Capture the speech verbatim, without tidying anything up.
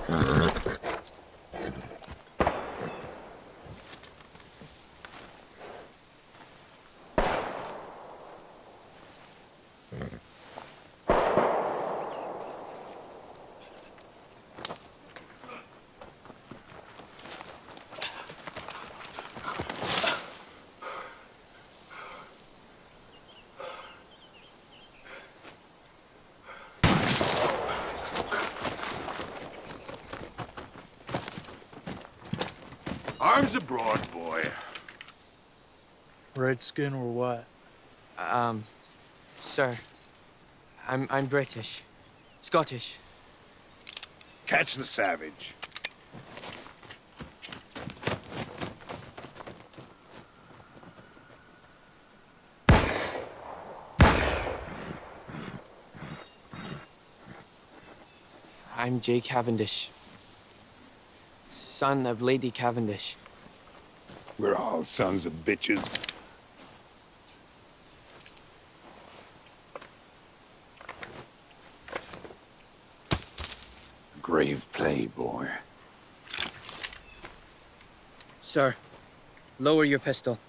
Arms abroad, boy. Redskin or what? Um, sir, I'm I'm British, Scottish. Catch the savage. I'm Jay Cavendish, son of Lady Cavendish. We're all sons of bitches. Grave play, boy. Sir, lower your pistol.